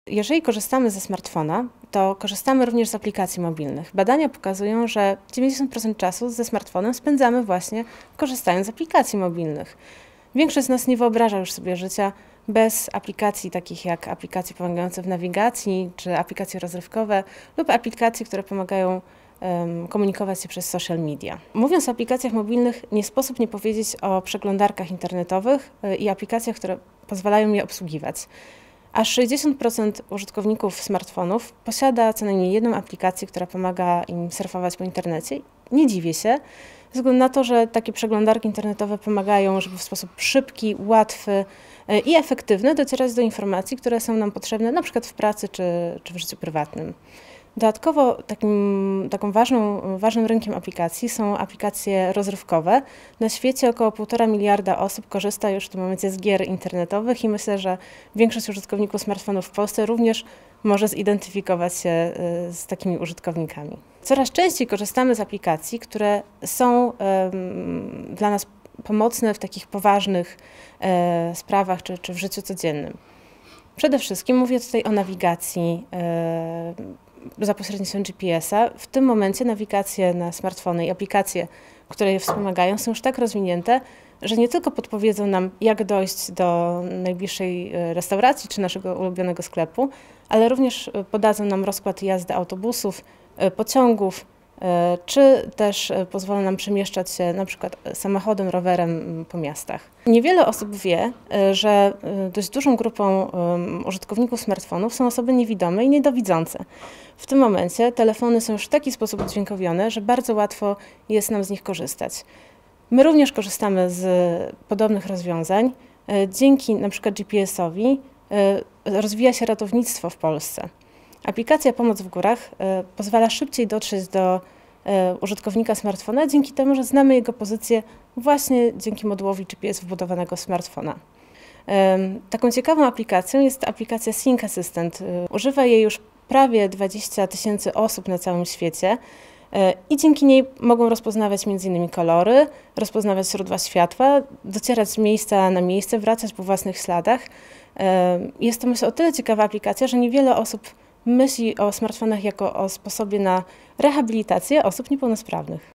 Jeżeli korzystamy ze smartfona, to korzystamy również z aplikacji mobilnych. Badania pokazują, że 90% czasu ze smartfonem spędzamy właśnie korzystając z aplikacji mobilnych. Większość z nas nie wyobraża już sobie życia bez aplikacji takich jak aplikacje pomagające w nawigacji, czy aplikacje rozrywkowe lub aplikacje, które pomagają komunikować się przez social media. Mówiąc o aplikacjach mobilnych, nie sposób nie powiedzieć o przeglądarkach internetowych i aplikacjach, które pozwalają je obsługiwać. Aż 60% użytkowników smartfonów posiada co najmniej jedną aplikację, która pomaga im surfować po internecie. Nie dziwię się, ze względu na to, że takie przeglądarki internetowe pomagają, żeby w sposób szybki, łatwy i efektywny docierać do informacji, które są nam potrzebne na przykład w pracy czy w życiu prywatnym. Dodatkowo takim ważnym rynkiem aplikacji są aplikacje rozrywkowe. Na świecie około 1,5 miliarda osób korzysta już w tym momencie z gier internetowych i myślę, że większość użytkowników smartfonów w Polsce również może zidentyfikować się z takimi użytkownikami. Coraz częściej korzystamy z aplikacji, które są dla nas pomocne w takich poważnych sprawach czy w życiu codziennym. Przede wszystkim mówię tutaj o nawigacji za pośrednictwem GPS-a. W tym momencie nawigacje na smartfony i aplikacje, które je wspomagają, są już tak rozwinięte, że nie tylko podpowiedzą nam, jak dojść do najbliższej restauracji czy naszego ulubionego sklepu, ale również podadzą nam rozkład jazdy autobusów, pociągów, czy też pozwolą nam przemieszczać się na przykład samochodem, rowerem po miastach. Niewiele osób wie, że dość dużą grupą użytkowników smartfonów są osoby niewidome i niedowidzące. W tym momencie telefony są już w taki sposób udźwiękowione, że bardzo łatwo jest nam z nich korzystać. My również korzystamy z podobnych rozwiązań. Dzięki na przykład GPS-owi rozwija się ratownictwo w Polsce. Aplikacja Pomoc w Górach pozwala szybciej dotrzeć do użytkownika smartfona dzięki temu, że znamy jego pozycję właśnie dzięki modułowi GPS wbudowanego w smartfona. Taką ciekawą aplikacją jest aplikacja Sync Assistant. Używa jej już prawie 20 000 osób na całym świecie i dzięki niej mogą rozpoznawać m.in. kolory, rozpoznawać źródła światła, docierać z miejsca na miejsce, wracać po własnych śladach. Jest to, myślę, o tyle ciekawa aplikacja, że niewiele osób myśli o smartfonach jako o sposobie na rehabilitację osób niepełnosprawnych.